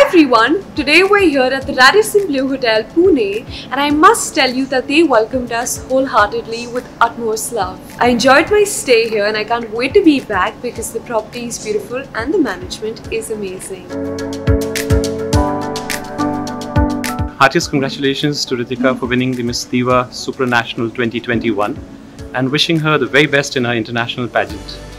everyone, today we're here at the Radisson Blu Hotel, Pune, and I must tell you that they welcomed us wholeheartedly with utmost love. I enjoyed my stay here and I can't wait to be back because the property is beautiful and the management is amazing. Heartiest congratulations to Ritika for winning the Miss Diva Supranational 2021 and wishing her the very best in her international pageant.